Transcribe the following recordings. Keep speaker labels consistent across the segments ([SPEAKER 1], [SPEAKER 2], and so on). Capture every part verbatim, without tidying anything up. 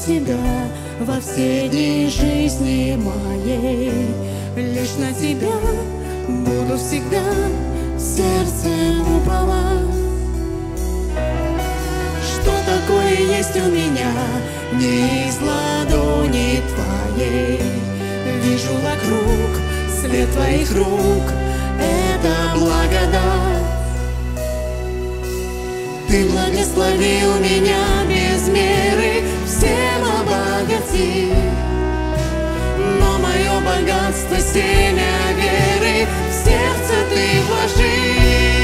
[SPEAKER 1] тебя во все дни жизни моей. Лишь на тебя буду всегда сердцем уповать. Что такое есть у меня не из ладони твоей. Вижу вокруг след твоих рук, это благодать. Ты благословил меня без меры, всем обогати. Но мое богатство, семя веры, в сердце ты вложи.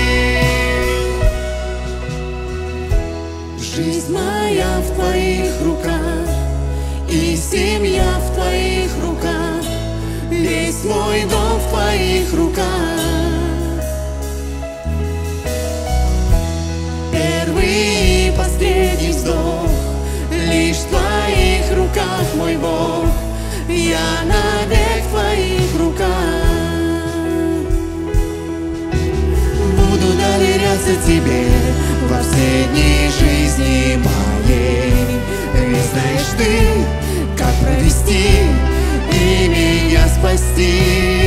[SPEAKER 1] Жизнь моя в твоих руках, и семья в твоих руках, весь мой дом в твоих руках. Первый и последний вздох лишь в твоих руках, мой Бог. Я навек в твоих руках. Буду доверяться тебе во все дни жизни моей. Ведь знаешь ты, как провести и меня спасти.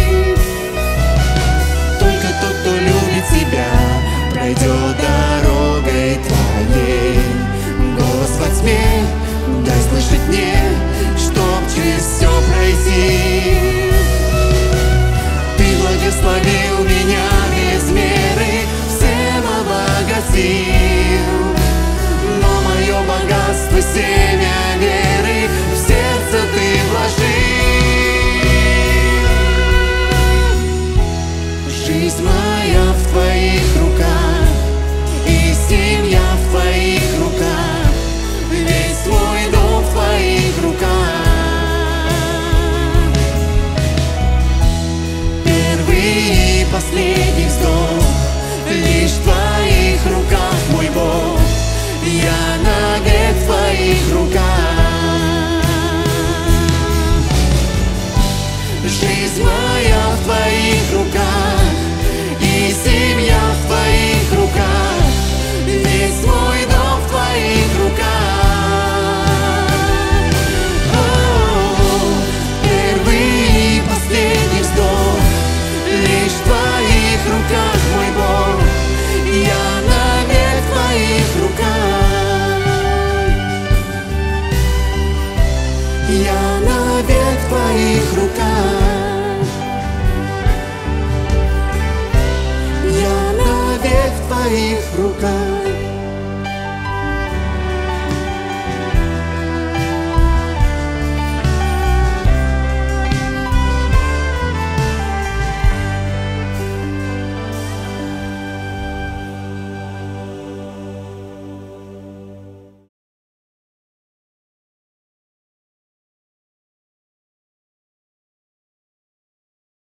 [SPEAKER 1] Только тот, кто любит тебя, пройдет дорогой твоей. Голос во тьме дай слышать мне, чтоб через все пройти. Ты благословил меня без меры, всем обогатил. Но мое богатство, семя веры, в сердце ты вложи. Жизнь моя в твоих руках, и семья в твоих руках, весь мой дом в твоих руках. Первый и последний вздох лишь в твоих руках, мой Бог. Я навек в твоих руках. Жизнь моя в твоих руках, и семья в твоих руках, весь мой дом в твоих руках. О, первый и последний вздох лишь в твоих руках, мой Бог. Я навек в твоих руках. Я навек в твоих руках. Я навек в твоих руках.